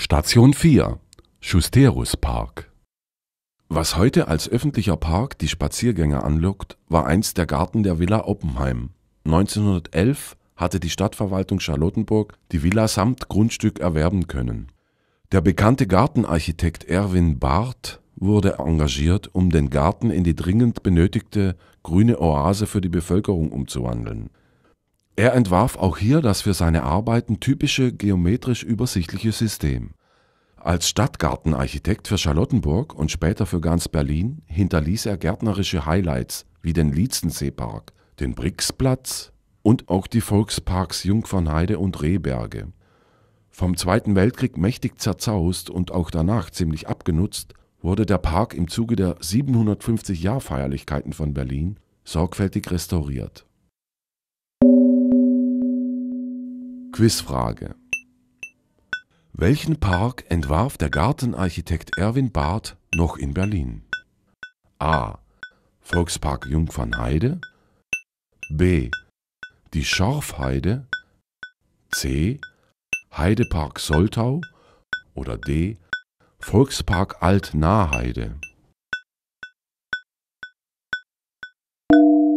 Station 4 Schusterus-Park. Was heute als öffentlicher Park die Spaziergänger anlockt, war einst der Garten der Villa Oppenheim. 1911 hatte die Stadtverwaltung Charlottenburg die Villa samt Grundstück erwerben können. Der bekannte Gartenarchitekt Erwin Barth wurde engagiert, um den Garten in die dringend benötigte grüne Oase für die Bevölkerung umzuwandeln. Er entwarf auch hier das für seine Arbeiten typische geometrisch übersichtliche System. Als Stadtgartenarchitekt für Charlottenburg und später für ganz Berlin hinterließ er gärtnerische Highlights wie den Lietzenseepark, den Brixplatz und auch die Volksparks Jungfernheide und Rehberge. Vom Zweiten Weltkrieg mächtig zerzaust und auch danach ziemlich abgenutzt, wurde der Park im Zuge der 750-Jahr-Feierlichkeiten von Berlin sorgfältig restauriert. Quizfrage: Welchen Park entwarf der Gartenarchitekt Erwin Barth noch in Berlin? A. Volkspark Jungfernheide, B. die Schorfheide, C. Heidepark Soltau oder D. Volkspark Alt-Nahheide.